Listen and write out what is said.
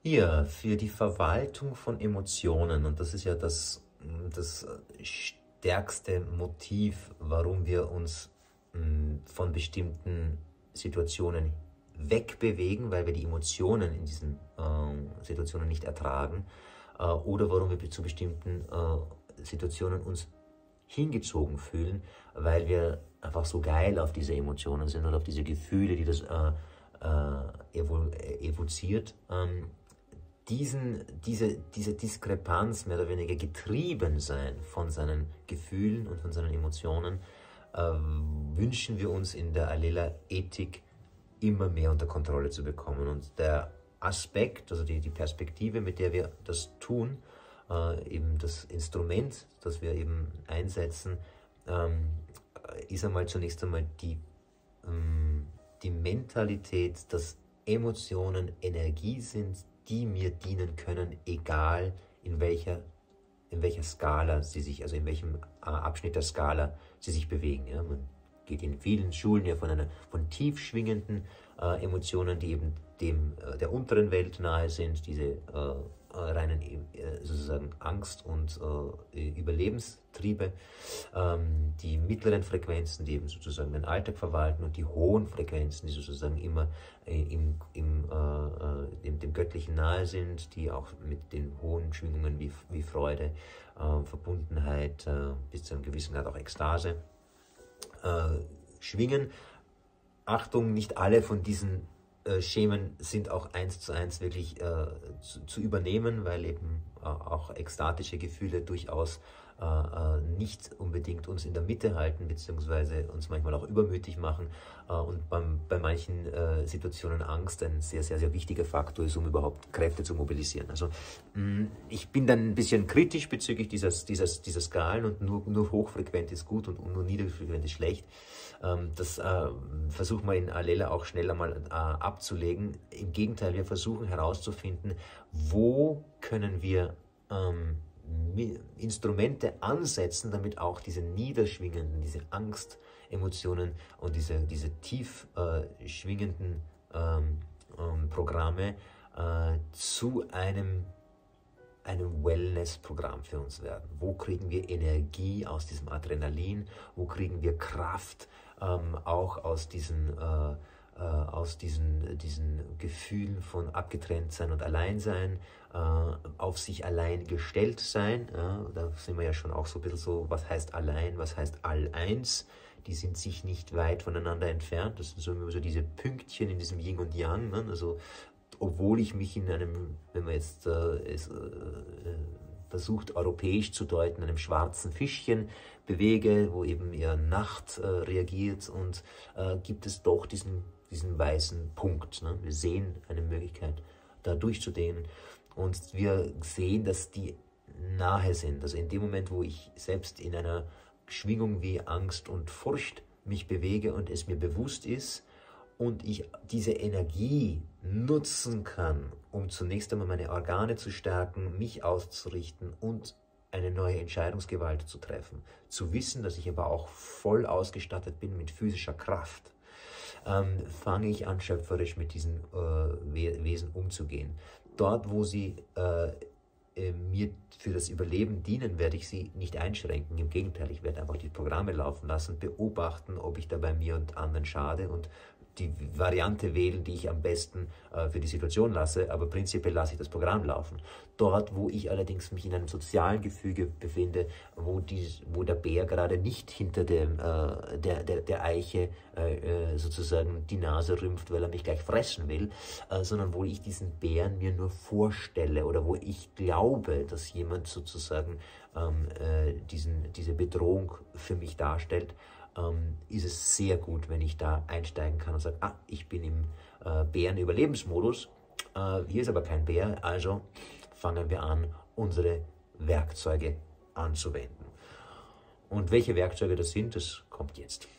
Hier, für die Verwaltung von Emotionen, und das ist ja das stärkste Motiv, warum wir uns von bestimmten Situationen wegbewegen, weil wir die Emotionen in diesen Situationen nicht ertragen, oder warum wir zu bestimmten Situationen uns hingezogen fühlen, weil wir einfach so geil auf diese Emotionen sind oder auf diese Gefühle, die das evoziert. Diese Diskrepanz, mehr oder weniger getrieben sein von seinen Gefühlen und von seinen Emotionen, wünschen wir uns in der Alela Ethik immer mehr unter Kontrolle zu bekommen. Und der Aspekt, also die Perspektive, mit der wir das tun, eben das Instrument, das wir eben einsetzen, ist zunächst einmal die Mentalität, dass Emotionen Energie sind, die mir dienen können, egal in welcher Skala sie sich, also in welchem Abschnitt der Skala sie sich bewegen. Ja? Man geht in vielen Schulen ja von tief schwingenden Emotionen, die eben der unteren Welt nahe sind, diese reinen sozusagen Angst- und Überlebenstriebe, die mittleren Frequenzen, die eben sozusagen den Alltag verwalten, und die hohen Frequenzen, die sozusagen immer dem Göttlichen nahe sind, die auch mit den hohen Schwingungen wie Freude, Verbundenheit, bis zu einem gewissen Grad auch Ekstase schwingen. Achtung, nicht alle von diesen Schemen sind auch 1:1 wirklich zu übernehmen, weil eben auch ekstatische Gefühle durchaus nicht unbedingt uns in der Mitte halten, beziehungsweise uns manchmal auch übermütig machen, und bei manchen Situationen Angst ein sehr, sehr, sehr wichtiger Faktor ist, um überhaupt Kräfte zu mobilisieren. Also ich bin dann ein bisschen kritisch bezüglich dieser Skalen, und nur hochfrequent ist gut und nur niederfrequent ist schlecht. Das versuchen wir in Alela auch schnell einmal abzulegen. Im Gegenteil, wir versuchen herauszufinden, wo können wir Instrumente ansetzen, damit auch diese niederschwingenden, diese Angstemotionen und diese tief schwingenden Programme zu einem Wellness-Programm für uns werden. Wo kriegen wir Energie aus diesem Adrenalin? Wo kriegen wir Kraft auch aus diesen Gefühlen von Abgetrenntsein und Alleinsein, auf sich allein gestellt sein? Da sind wir ja schon auch so ein bisschen so, was heißt allein, was heißt all-eins? Die sind sich nicht weit voneinander entfernt. Das sind so diese Pünktchen in diesem Yin und Yang. Ne? Also, obwohl ich mich in einem, wenn man jetzt versucht europäisch zu deuten, einem schwarzen Fischchen bewege, wo eben eher Nacht reagiert, und gibt es doch diesen weißen Punkt. Ne? Wir sehen eine Möglichkeit, da durchzudehnen, und wir sehen, dass die nahe sind. Also in dem Moment, wo ich selbst in einer Schwingung wie Angst und Furcht mich bewege und es mir bewusst ist, und ich diese Energie nutzen kann, um zunächst einmal meine Organe zu stärken, mich auszurichten und eine neue Entscheidungsgewalt zu treffen. Zu wissen, dass ich aber auch voll ausgestattet bin mit physischer Kraft, fange ich an, schöpferisch mit diesen Wesen umzugehen. Dort, wo sie mir für das Überleben dienen, werde ich sie nicht einschränken. Im Gegenteil, ich werde einfach die Programme laufen lassen, beobachten, ob ich dabei mir und anderen schade, und die Variante wählen, die ich am besten für die Situation lasse, aber prinzipiell lasse ich das Programm laufen. Dort, wo ich allerdings mich in einem sozialen Gefüge befinde, wo der Bär gerade nicht hinter der Eiche sozusagen die Nase rümpft, weil er mich gleich fressen will, sondern wo ich diesen Bären mir nur vorstelle, oder wo ich glaube, dass jemand sozusagen diese Bedrohung für mich darstellt, ist es sehr gut, wenn ich da einsteigen kann und sage, ich bin im Bärenüberlebensmodus, hier ist aber kein Bär, also fangen wir an, unsere Werkzeuge anzuwenden. Und welche Werkzeuge das sind, das kommt jetzt.